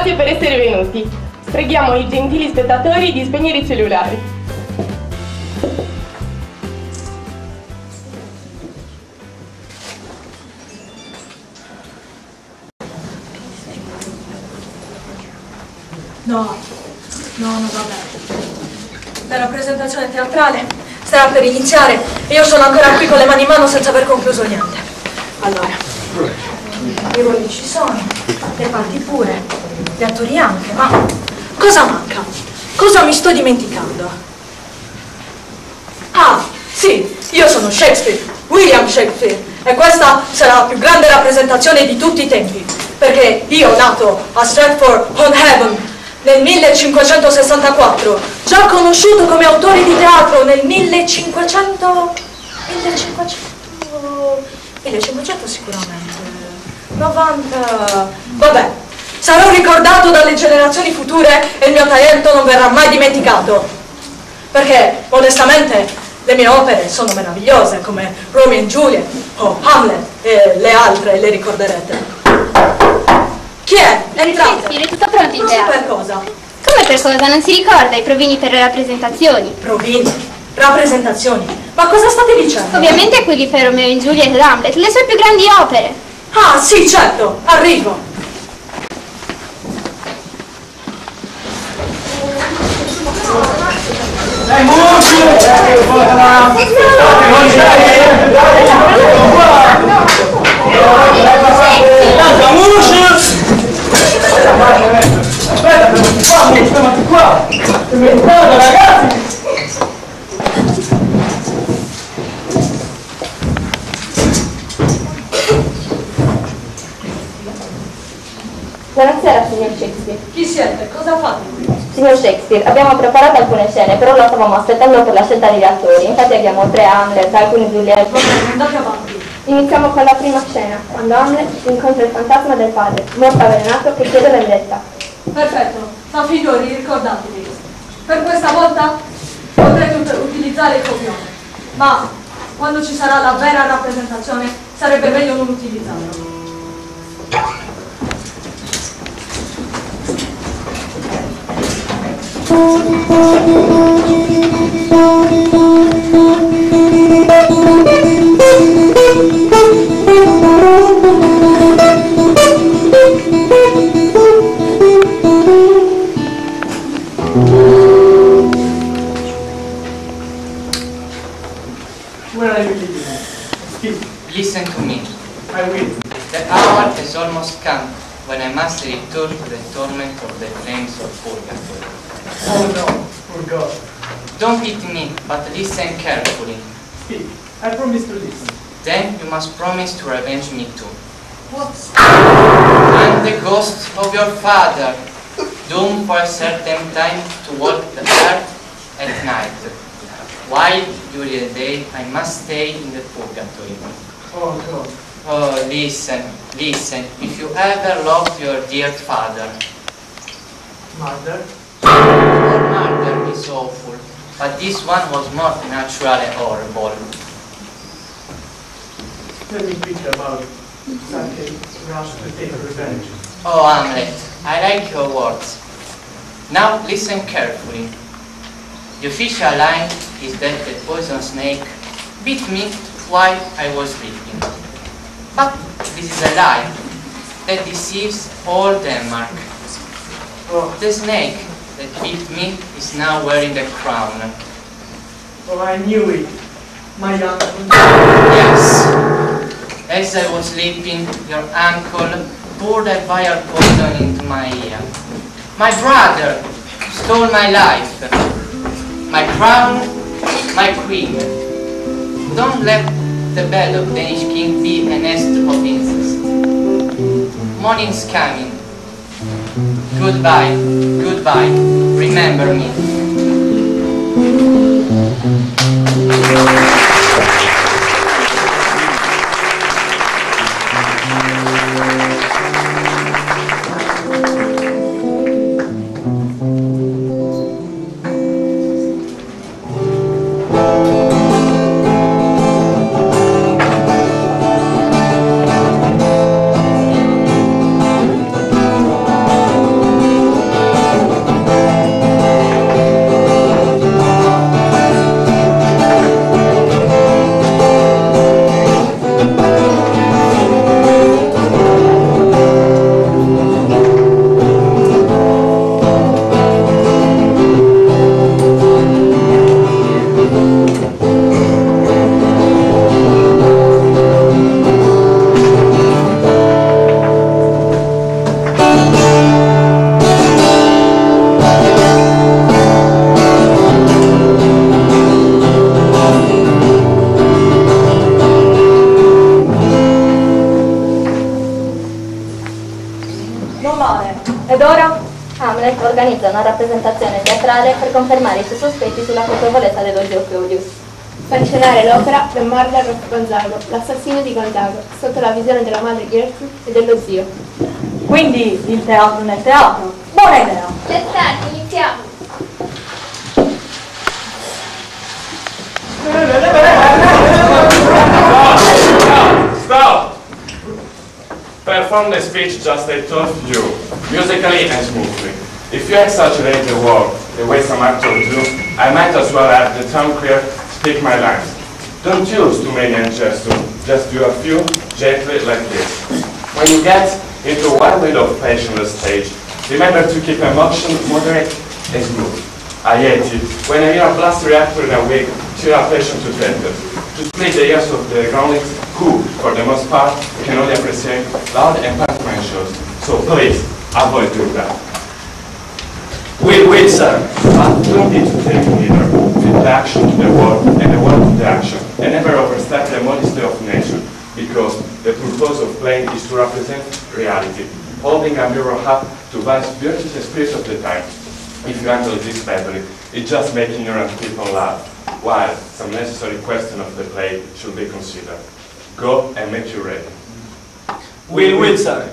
Grazie per essere venuti. Preghiamo i gentili spettatori di spegnere i cellulari. No, vabbè. La rappresentazione teatrale starà per iniziare e io sono ancora qui con le mani in mano senza aver concluso niente. Allora, i ruoli ci sono, le parti pure, gli attori anche, ma cosa manca? Cosa mi sto dimenticando? Ah, sì, io sono Shakespeare, William Shakespeare, e questa sarà la più grande rappresentazione di tutti i tempi, perché io, nato a Stratford-on-Avon nel 1564, già conosciuto come autore di teatro nel 1500 sicuramente, 90, vabbè, sarò ricordato dalle generazioni future e il mio talento non verrà mai dimenticato, perché onestamente le mie opere sono meravigliose, come Romeo e Juliet o Hamlet, e le altre le ricorderete. Chi è? Entrate! Shakespeare, è tutto pronto in teatro. Per cosa? Come per cosa? Non si ricorda i provini per le rappresentazioni? Provini? Rappresentazioni? Ma cosa state dicendo? Ovviamente quelli per Romeo e Juliet ed Hamlet, le sue più grandi opere. Ah, sì, certo, arrivo. Buonasera, signor Shakespeare. Chi siete? Cosa fate qui? Signor Shakespeare, abbiamo preparato alcune scene, però la stavamo aspettando per la scelta degli attori. Infatti abbiamo 3 Hamlet, alcuni Juliet. Andate avanti. Iniziamo con la prima scena, quando Hamlet incontra il fantasma del padre, morto avvelenato, che chiede vendetta. Perfetto, ma figlioli, ricordatevi, per questa volta potrete utilizzare il copione, ma quando ci sarà la vera rappresentazione sarebbe meglio non utilizzarlo. Where are you leading? Speak. Listen to me. I will. The hour has almost come when I must return to the torment of the flames of purgatory. Oh no, poor God. Don't hit me, but listen carefully. Speak. I promise to listen. Then you must promise to revenge me too. What? I'm the ghost of your father, doomed for a certain time to walk the earth at night, while during the day I must stay in the purgatory. Oh God. Oh, listen, listen, if you ever loved your dear father. Mother? Your murder is awful, but this one was more natural and horrible. Tell me quick about Sankey rush to take revenge. Oh, Hamlet, I like your words. Now listen carefully. The official line is that the poison snake bit me while I was sleeping. But this is a lie that deceives all Denmark. Oh, The snake that bit me is now wearing a crown. oh, I knew it. My uncle. Yes. As I was sleeping, your uncle poured a fire poison into my ear. My brother stole my life, my crown, my queen. Don't let the bed of Danish king be a nest of incest. Morning's coming. Goodbye, goodbye. Remember me. una rappresentazione teatrale per confermare i suoi sospetti sulla colpevolezza dello zio Claudius. Sanctionare l'opera The Murder of Gonzago, l'assassino di Gonzago, sotto la visione della madre Gertrude e dello zio. Quindi il teatro nel teatro. Buona idea. Let's start, iniziamo. Stop! Perform the speech just I told you, musically and smoothly. If you exaggerate the word, the way some actors do, I might as well have the tongue clear, speak my lines. Don't use too many gestures, just do a few, gently like this. When you get into a whirlwind of passion on the stage, remember to keep emotion moderate and smooth. I hate it when I hear a blustery actor in a wig cheer a patient to theater, to split the ears of the groundlings who, for the most part, can only appreciate loud and pantomime shows. So please, avoid doing that. Wait, sir. But don't need to take neither. Fit the action to the word and the word to the action, and never overstep the modesty of nature, because the purpose of playing is to represent reality, holding a mirror up to vice beauty the spirit of the time. If you handle this badly, it's just making ignorant people laugh, while some necessary question of the play should be considered. Go and make you ready. Will, sir.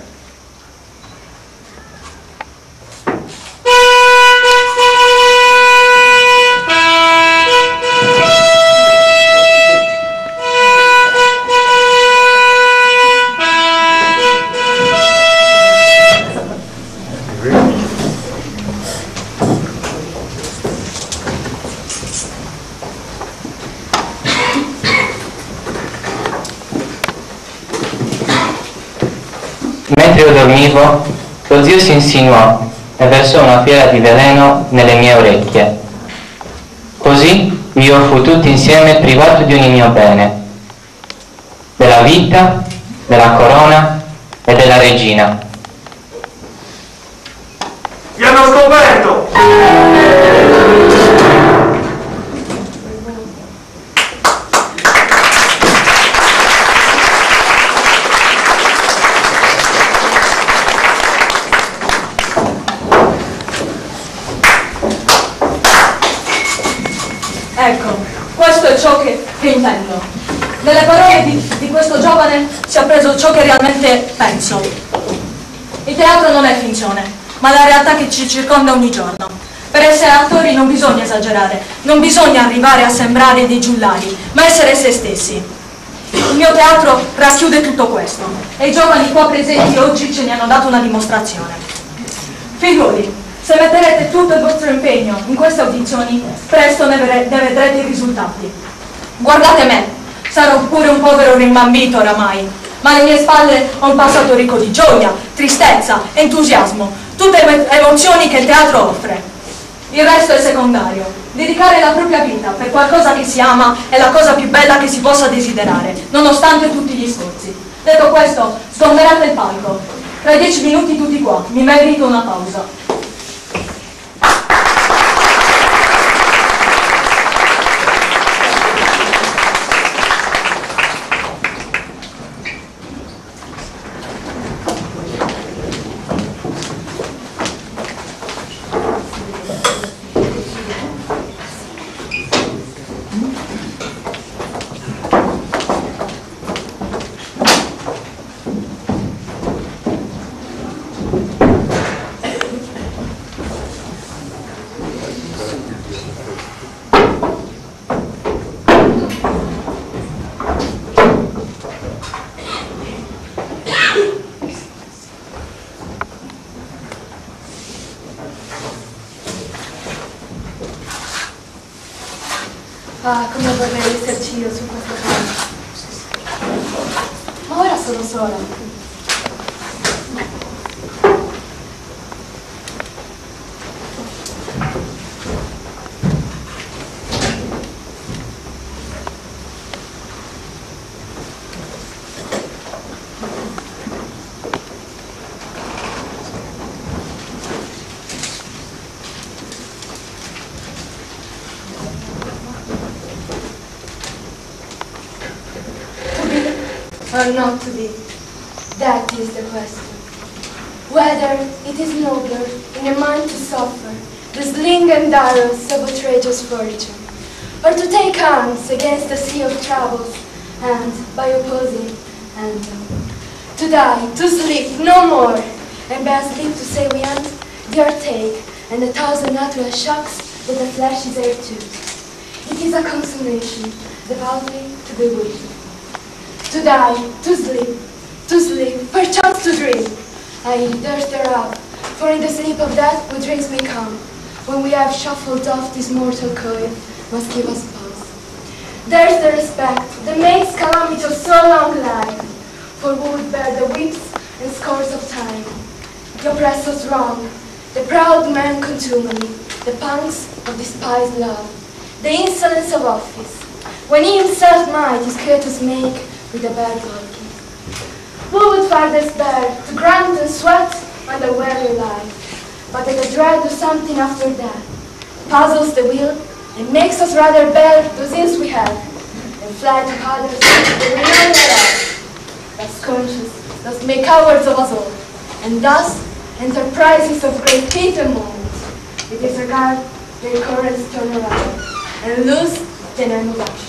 Mentre io dormivo, lo zio si insinuò e versò una fiala di veleno nelle mie orecchie. Così io fu tutto insieme privato di ogni mio bene, della vita, della corona e della regina. Vi hanno scoperto! Ecco, questo è ciò che intendo. Nelle parole di questo giovane si è preso ciò che realmente penso. Il teatro non è finzione, ma la realtà che ci circonda ogni giorno. Per essere attori non bisogna esagerare, non bisogna arrivare a sembrare dei giullari, ma essere se stessi. Il mio teatro racchiude tutto questo e i giovani qua presenti oggi ce ne hanno dato una dimostrazione. Figlioli, se metterete tutto il vostro impegno in queste audizioni, presto ne vedrete i risultati. Guardate me, sarò pure un povero rimbambito oramai, ma alle mie spalle ho un passato ricco di gioia, tristezza, entusiasmo, tutte emozioni che il teatro offre. Il resto è secondario. Dedicare la propria vita per qualcosa che si ama è la cosa più bella che si possa desiderare, nonostante tutti gli sforzi. Detto questo, sgomberate il palco. Tra 10 minuti tutti qua, mi merito una pausa. Ah, come vorrei esserci io su questo palco. Ma ora sono sola. Or not to be? That is the question. Whether it is nobler in a mind to suffer the sling and arrows of outrageous fortune, or to take arms against the sea of troubles, and, by opposing, and to die, to sleep, no more, and by sleep to say we end the earthquake and the thousand natural shocks that the flesh is heir to. It is a consolation, devoutly to be weak. To die, to sleep, perchance to dream. I dare stir up, for in the sleep of death what dreams may come, when we have shuffled off this mortal coil, must give us pause. There's the respect that makes calamity of so long life, for who would bear the whips and scores of time, the oppressor's wrong, the proud man contumely, the pangs of despised love, the insolence of office, when he himself might his courteous make with a bare bulky. Who would farthest bear to grunt and sweat on the weary life, but that the dread of something after death puzzles the will and makes us rather bear those ills we have, and fly to others the renown thereof. Thus conscious, thus make cowards of us all, and thus enterprises of great feat and moment, we disregard their currents turn around, and lose the name of action.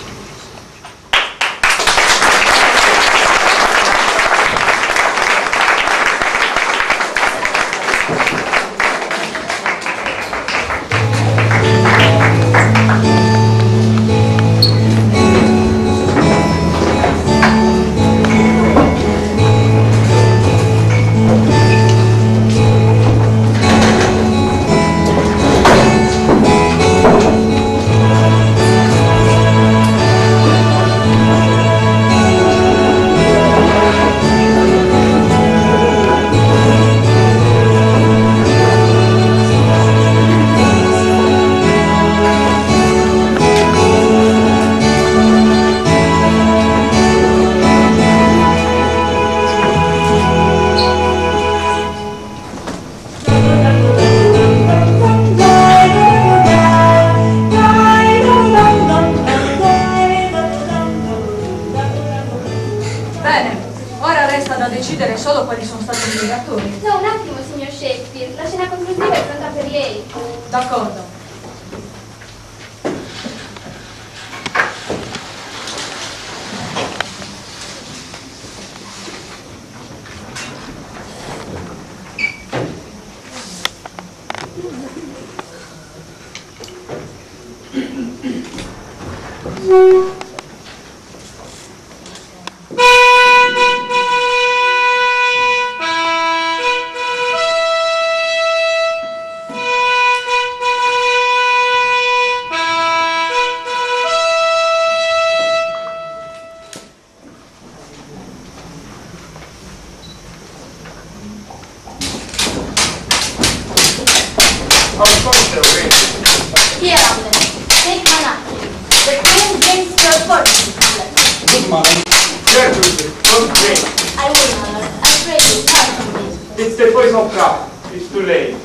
Here, Hamlet. Take my napkin. The queen drinks your fortune, Hamlet. Good morning. Gertrude, don't drink. I will, Hamlet. I pray you, turn from this. It's the poison trap. It's too late.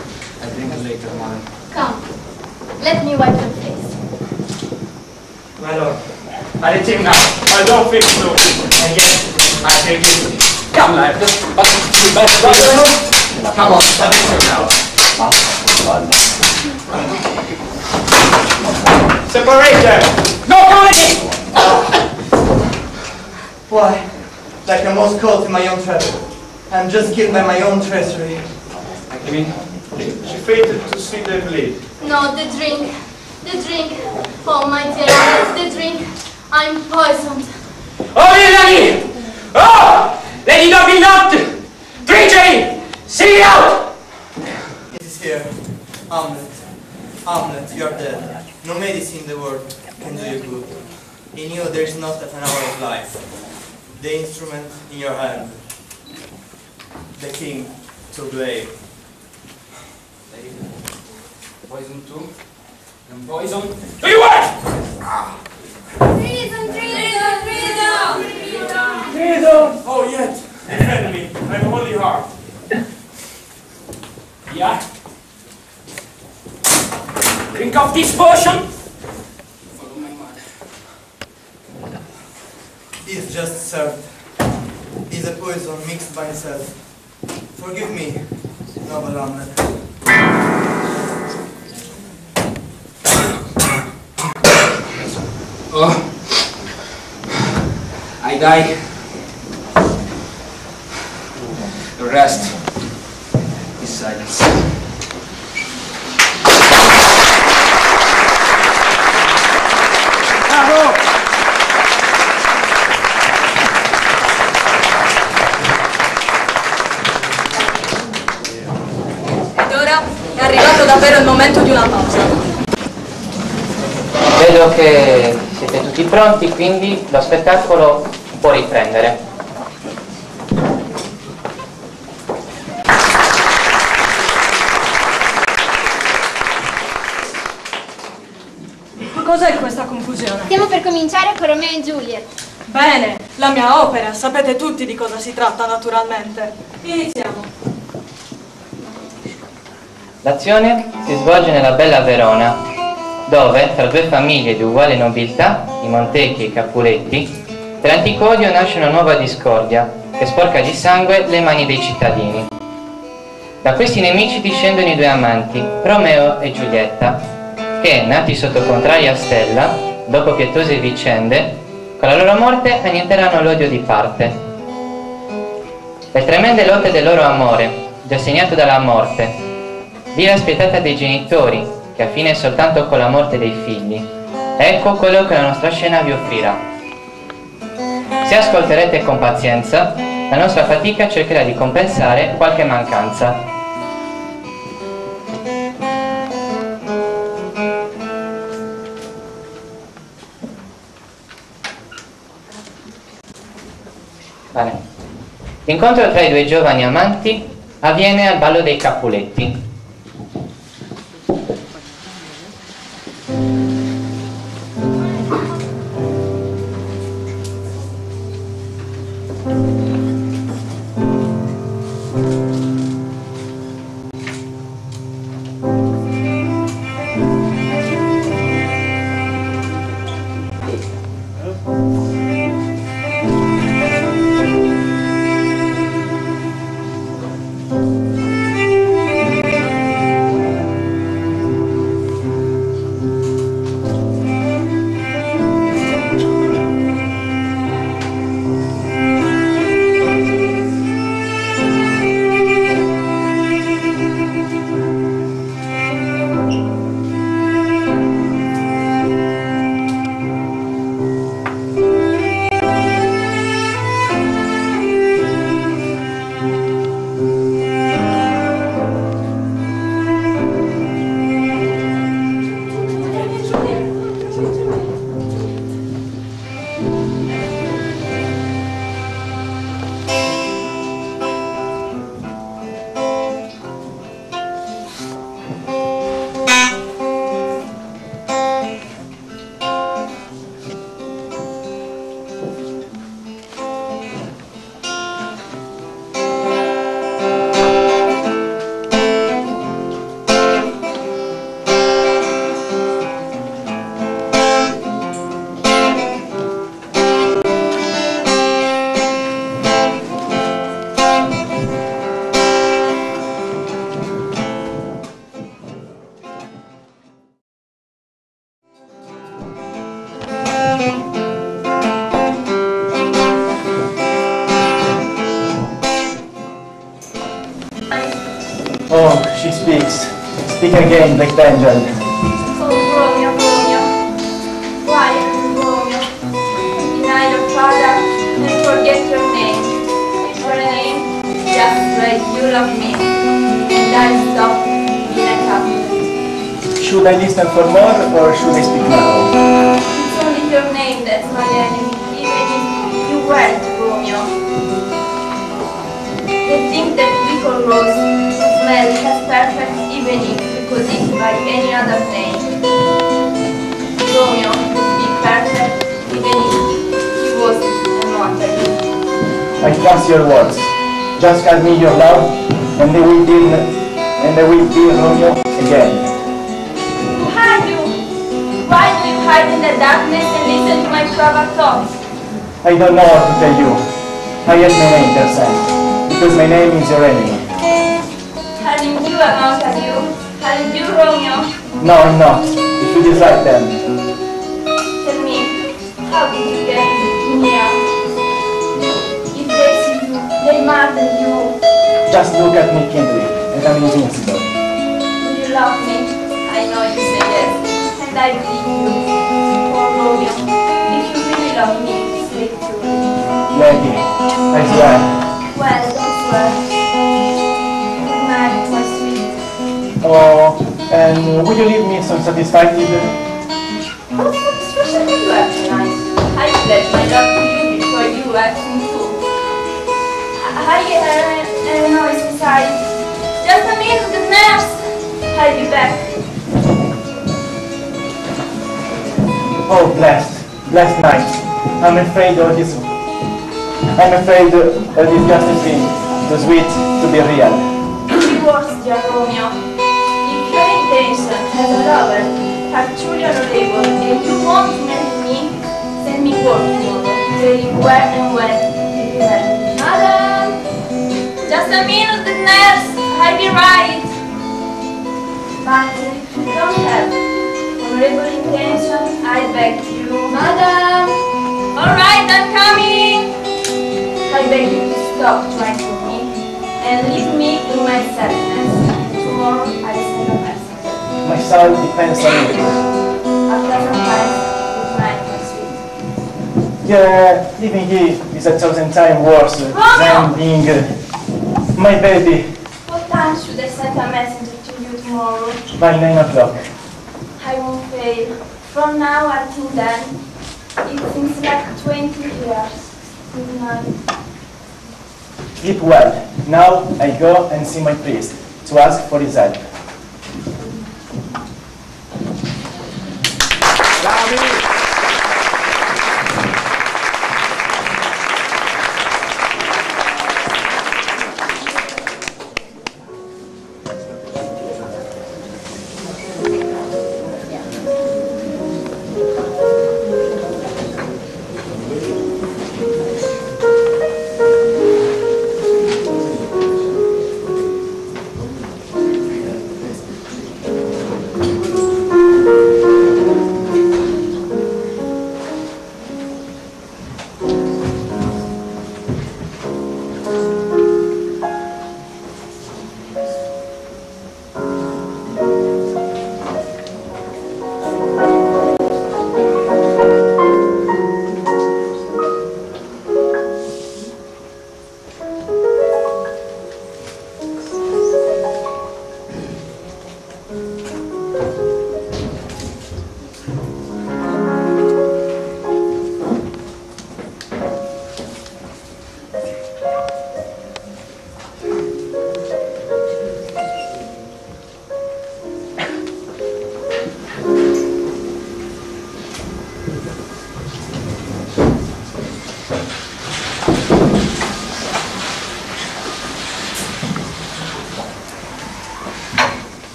I drink later, mother. Come. Let me wipe your face. My lord, I let him now. I don't think so. And yet, I take it. Come, lad. But you best come on, have it now. Separate them! No comedy! Why? Like a mouse caught in my own trap. I'm just killed by my own treachery. I mean, She fainted to see the bleed. No, the drink. The drink. Oh, my dear Hamlet, the drink. I'm poisoned. oh, Lady! Oh! Lady Dobby not! Treachery! See out! It is here. Hamlet. Hamlet, you are dead. No medicine in the world can do you good. In you there is not an hour of life. The instrument in your hand. The king to blame. Poison too? And poison to you what? Treason, treason, treason! Treason! Oh, yet. Defend me. I'm holy heart. Yeah? Drink of this potion? Follow my mother. It's just served. It's a poison mixed by myself. Forgive me, noble Hamlet. Oh, I die. The rest is silence. Bravo! Ed ora è arrivato davvero il momento di una pausa. Vedo che siete tutti pronti, quindi lo spettacolo può riprendere. Cos'è questa confusione? Stiamo per cominciare con Romeo e Juliet. Bene, la mia opera, sapete tutti di cosa si tratta naturalmente. Iniziamo. L'azione si svolge nella bella Verona, dove, tra due famiglie di uguale nobiltà, i Montecchi e i Capuletti, per antico odio nasce una nuova discordia che sporca di sangue le mani dei cittadini. Da questi nemici discendono i due amanti, Romeo e Giulietta, che, nati sotto contraria stella, dopo pietose vicende, con la loro morte annienteranno l'odio di parte. Le tremende lotte del loro amore, già segnato dalla morte, viva spietata dei genitori, che ha fine soltanto con la morte dei figli. Ecco quello che la nostra scena vi offrirà. Se ascolterete con pazienza, la nostra fatica cercherà di compensare qualche mancanza. L'incontro tra i due giovani amanti avviene al ballo dei Capuletti. Oh, she speaks. Speak again, Black Angel. Oh, Romeo, Romeo. Why, Romeo? Deny your father and forget your name. For a name, just like you love me. And I stop being a Capulet. Should I listen for more or should I speak now? It's only your name that's my enemy, even if you weren't Romeo. They think that we call Rose smell as perfect even if we could it by any other name. Romeo would be perfect even if he wasn't a mortal. I trust your words. Just call me your love and I will be Romeo again. Who are you? Why do you hide in the darkness and listen to my private thoughts? I don't know what to tell you. I have my name, Tersant, because my name is your enemy. Aren't you among you? Aren't you Romeo? No, I'm not. If you dislike them. Tell me, How did you get in here? If they see you, they murder you. Just look at me, Kindly, and I'm invincible. Do you love me? I know you say yes, and I believe you. Poor Romeo, if you really love me, say it to me. Lady, I swear. Well, don't swear. Good night, my sweet. Oh, and will you leave me so satisfied with What satisfaction did you have tonight? I pledged my love to you before you asked me to. I hear a noise inside. Just a minute, the nurse. I'll be back. Oh, blessed night. I'm afraid of this just a thing, too sweet to be real. Be worse, dear Romeo. If your intention as a lover are truly honorable and you want to marry me, send me word tomorrow, telling where and when you will marry me. Madam! Just a minute, the nurse. I'll be right. But if you don't have honorable intention, I beg you. Madam! Alright, I'm coming! I beg you to stop trying for me and leave me in my sadness. Tomorrow I send a message. My soul depends on you. A pleasant rest. Good night, my sweet. Yeah, living here is 1,000 times worse than being my baby What time should I send a message to you tomorrow? by 9 o'clock. I won't fail. From now until then, it seems like 20 years. Good night. Sleep well. Now I go and see my priest to ask for his help.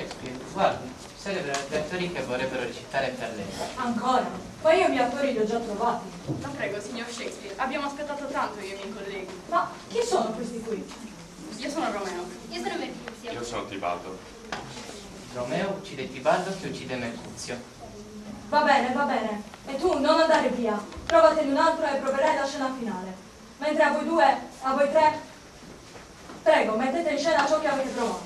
Shakespeare, guardi, celebra gli attori che vorrebbero recitare per lei. Ancora? Poi io gli attori li ho già trovati. La prego, signor Shakespeare, abbiamo aspettato tanto io e i miei colleghi. Ma chi sono questi qui? Io sono Romeo. Io sono Mercuzio. Io sono Tibaldo. Romeo uccide Tibaldo che uccide Mercuzio. Va bene, va bene. E tu non andare via. Trovatene un altro e proverai la scena finale. Mentre a voi due, a voi tre, prego, mettete in scena ciò che avete trovato.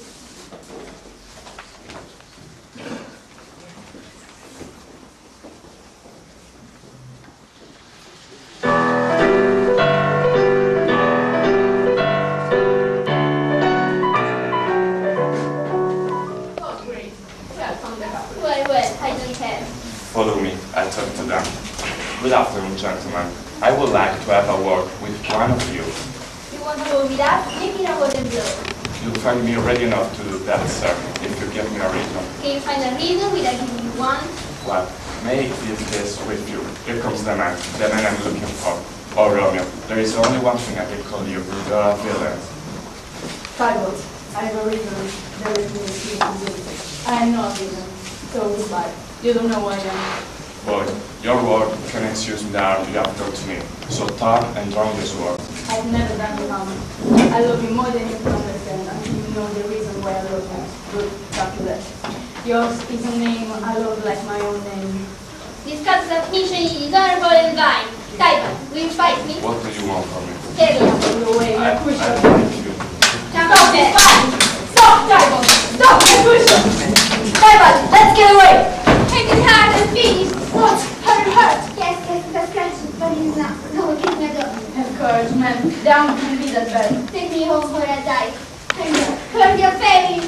Follow me, I'll talk to them. Good afternoon, gentlemen. I would like to have a word with one of you. You want to go with us? Give me a golden blow. You'll find me ready enough to do that, sir, if you give me a reason. Can you find a reason without giving me one? Well, may it be the case with you. Here comes the man I'm looking for. Oh, Romeo, there is only one thing I can call you. You're a villain. Tybalt, I have a reason. There is no excuse to do it. I am not a villain. So goodbye. You don't know who I am. Boy, your word can excuse me the harm you have done to me. So turn and draw this word. I've never done you harm. I love you more than you can understand until you know the reason why I love you. Good, after that. Yours is a name I love like my own name. This cuts mission is honorable and divine. Tybalt, will you fight me? What do you want from me? Carry on. Your way, I Mercutio. thank you. Stop there. Stop, Tybalt! Stop, Mercutio! Tybalt, let's get away! Take it hard and finish. What? Hurt? Yes, it's a scratch, but it's not. No, give me a go. Have courage, man. Down can be that bad. Take me home where I die. Hurt your family.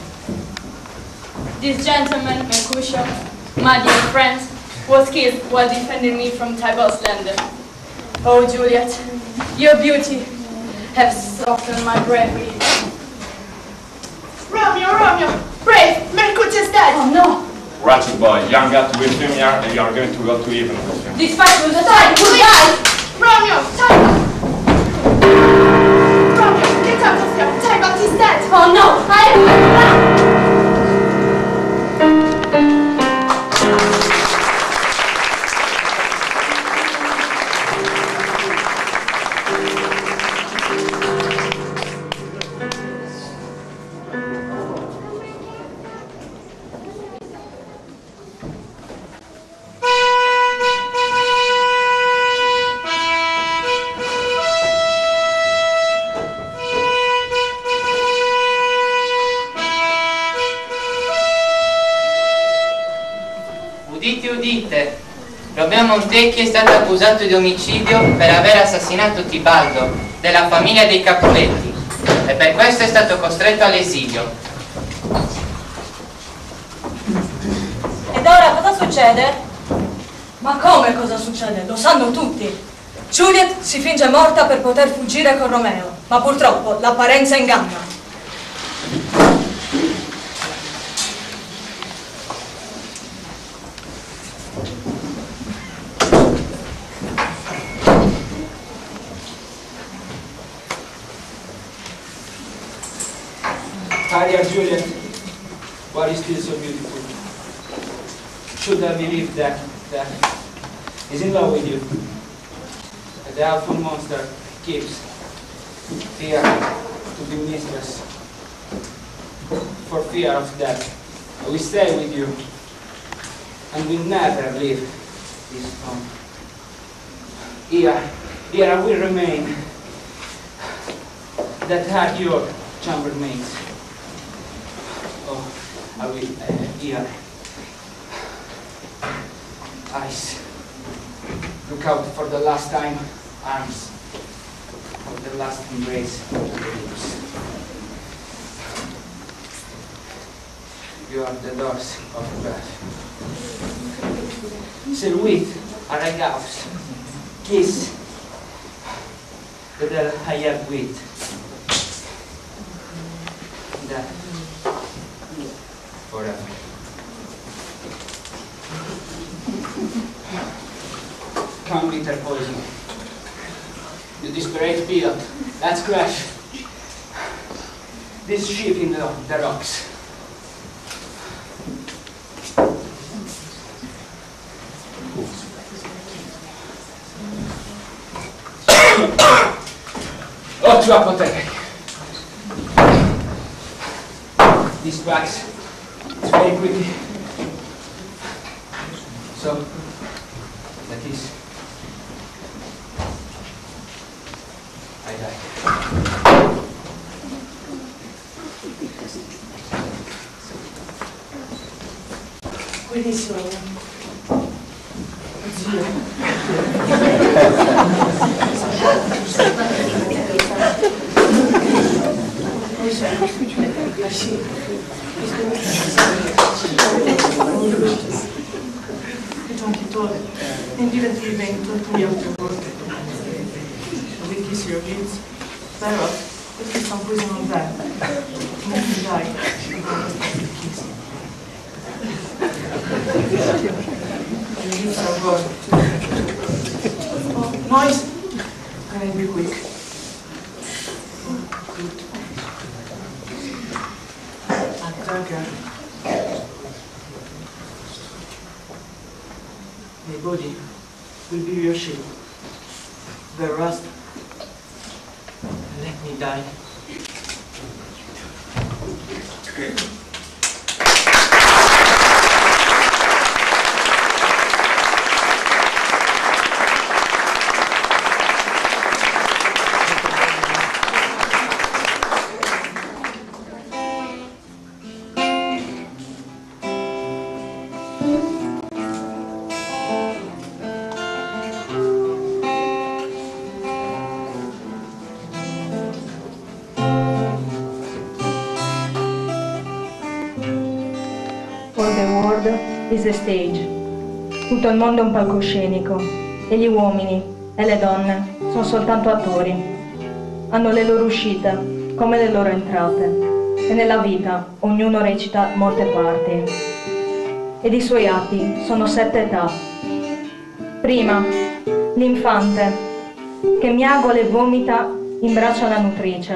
This gentleman, Mercutio, my dear friend, was killed while defending me from Tybalt's land. Oh, Juliet, your beauty has softened my bravery. Romeo! Brave! Mercutio is dead! Oh no! Ratchet boy, young got with him here, and you are going to go to even with him. This fight will decide who dies! Romeo! Romeo, get out of here! Tybalt is dead! Oh no! I am... Udite, udite, Romeo Montecchi è stato accusato di omicidio per aver assassinato Tibaldo, della famiglia dei Capuletti, e per questo è stato costretto all'esilio. Ed ora cosa succede? Ma come cosa succede? Lo sanno tutti. Juliet si finge morta per poter fuggire con Romeo, ma purtroppo l'apparenza inganna. Hi there, Juliet. Why are you still so beautiful? Should I believe that he's in love with you? And the awful monster keeps fear to be mistress for fear of death. We stay with you and we never leave this home. Here I will remain that had your chambermaids. Oh, I will, here. Eyes. Look out for the last time. Arms. For the last embrace. Lips. You are the doors of God. Silhouette, aragaus. Kiss. The I have with. That. Forever. Come, bitter poison. The desperate pilot. Let's crash this ship in the rocks. to apothecary. This wax is very pretty. So, that is, I die. Benissimo. In divertimento mi autocorte. Vedi se io vinco, però perché sto posando bene. Non mi dai. Noise. Can I be quick? Good. Attacker. My body will be your shield. The rust. Let me die. Is a stage. Tutto il mondo è un palcoscenico e gli uomini e le donne sono soltanto attori. Hanno le loro uscite come le loro entrate e nella vita ognuno recita molte parti. Ed i suoi atti sono 7 età. Prima, l'infante che miagola e vomita in braccio alla nutrice.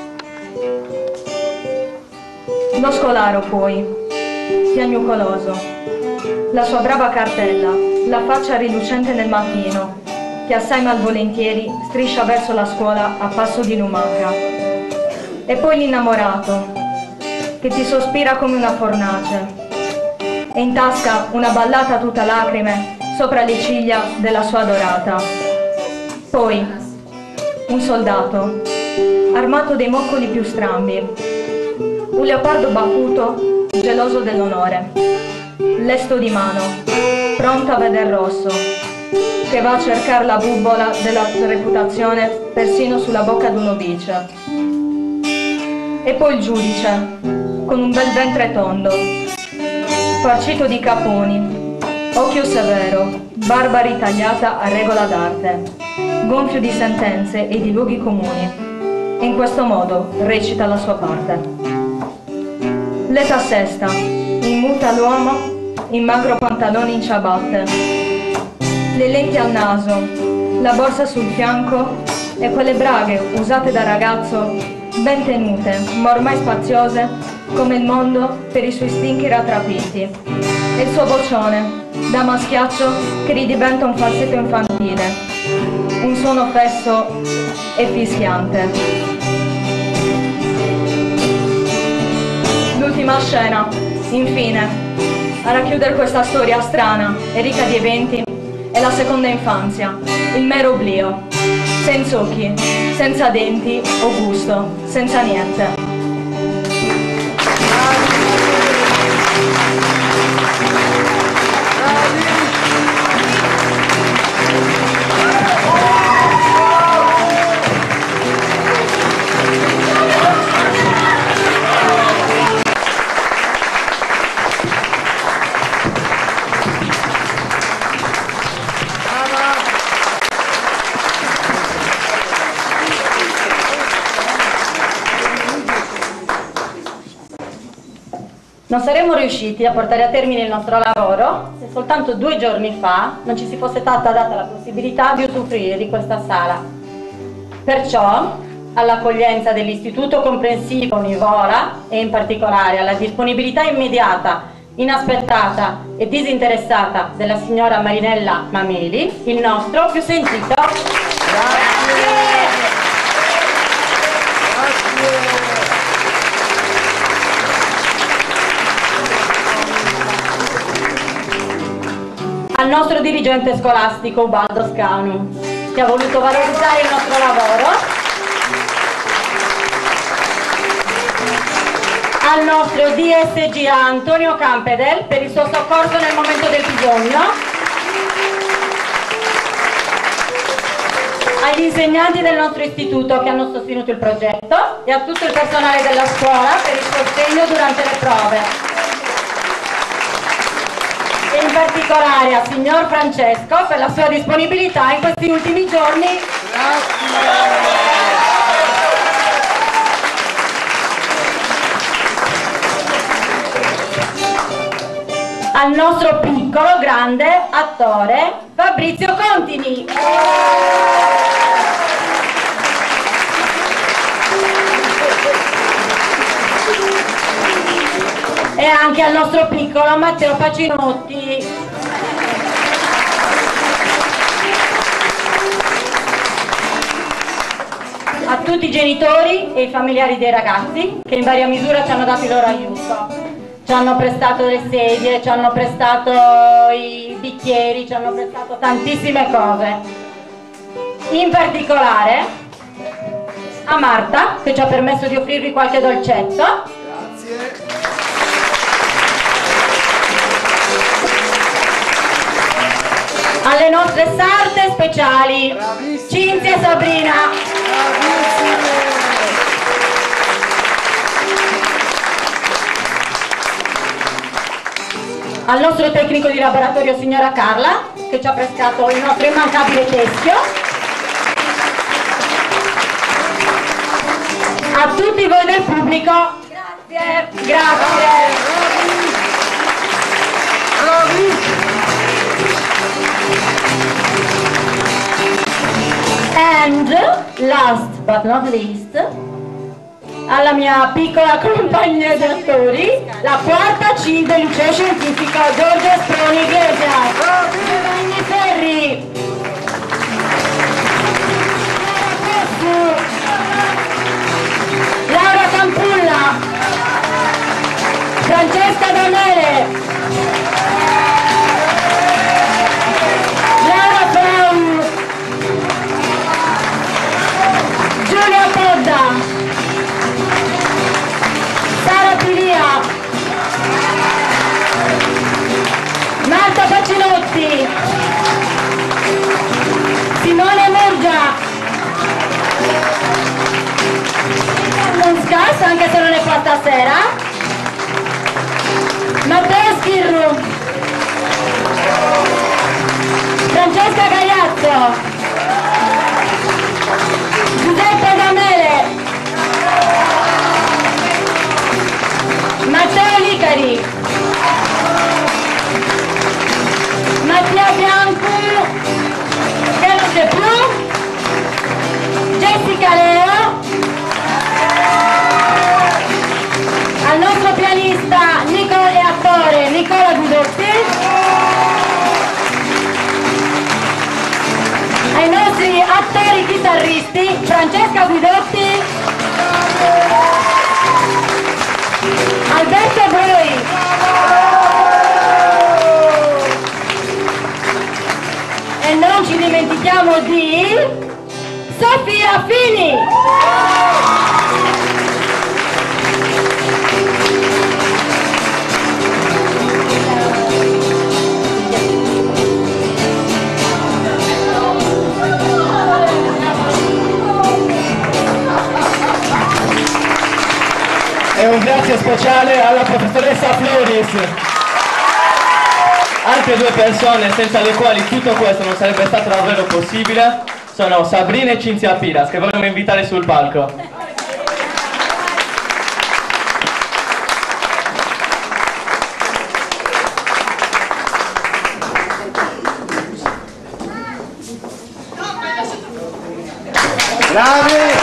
Lo scolaro poi, piagnucoloso, la sua brava cartella, la faccia rilucente nel mattino, che assai malvolentieri striscia verso la scuola a passo di lumaca. E poi l'innamorato, che ti sospira come una fornace, e in tasca una ballata tutta lacrime sopra le ciglia della sua adorata. Poi, un soldato, armato dei moccoli più strambi, un leopardo baffuto, geloso dell'onore, lesto di mano, pronto a veder rosso, che va a cercare la bubola della reputazione persino sulla bocca di un novice. E poi il giudice, con un bel ventre tondo, farcito di caponi, occhio severo, barba ritagliata a regola d'arte, gonfio di sentenze e di luoghi comuni, e in questo modo recita la sua parte. L'età sesta, in muta l'uomo, in magro pantalone in ciabatte, le lenti al naso, la borsa sul fianco e quelle braghe usate da ragazzo, ben tenute, ma ormai spaziose, come il mondo per i suoi stinchi rattrapiti, e il suo vocione, da maschiaccio che ridiventa un falsetto infantile, un suono fesso e fischiante. L'ultima scena, infine, a racchiudere questa storia strana e ricca di eventi, è la seconda infanzia, il mero oblio, senza occhi, senza denti o gusto, senza niente. Non saremmo riusciti a portare a termine il nostro lavoro se soltanto 2 giorni fa non ci si fosse stata data la possibilità di usufruire di questa sala. Perciò, all'accoglienza dell'Istituto Comprensivo Nivola e in particolare alla disponibilità immediata, inaspettata e disinteressata della signora Marinella Mameli, il nostro più sentito grazie. al nostro dirigente scolastico Ubaldo Scanu, che ha voluto valorizzare il nostro lavoro, al nostro DSGA Antonio Campedel per il suo soccorso nel momento del bisogno, agli insegnanti del nostro istituto che hanno sostenuto il progetto e a tutto il personale della scuola per il sostegno durante le prove. E in particolare al signor Francesco per la sua disponibilità in questi ultimi giorni. Grazie. Al nostro piccolo, grande attore Fabrizio Contini. E anche al nostro piccolo Matteo Pacinotti. A tutti i genitori e i familiari dei ragazzi che in varia misura ci hanno dato il loro aiuto. Ci hanno prestato le sedie, ci hanno prestato i bicchieri, ci hanno prestato tantissime cose. In particolare a Marta, che ci ha permesso di offrirvi qualche dolcetto. Grazie. Alle nostre sarte speciali, bravissime. Cinzia e Sabrina. Bravissime. Al nostro tecnico di laboratorio signora Carla, che ci ha prestato il nostro immancabile teschio. A tutti voi del pubblico, grazie. Grazie. And last but not least, alla mia piccola compagnia di attori, la quarta C del liceo scientifico Giorgio Sproni Iglesias, Giovanni Ferri, Laura Campulla, Francesca Damele, Laura Frau, Giulia Podda, Sara Pilia, Marta Pacinotti, Simone Murgia, non scarsa anche se non è qua stasera, Matteo Schirru, Francesca Gagliazzo, Giuseppe Damele, Matteo Licari, Mattia Bianco, che non c'è più, Jessica Leo, al nostro pianista e attore Nicola Guidotti, ai nostri attori chitarristi Francesca Guidotti, Alberto Broi, e non ci dimentichiamo di Sofia Fini. E un grazie speciale alla professoressa Floris. Altre due persone senza le quali tutto questo non sarebbe stato davvero possibile sono Sabrina e Cinzia Piras, che vogliamo invitare sul palco. Bravi!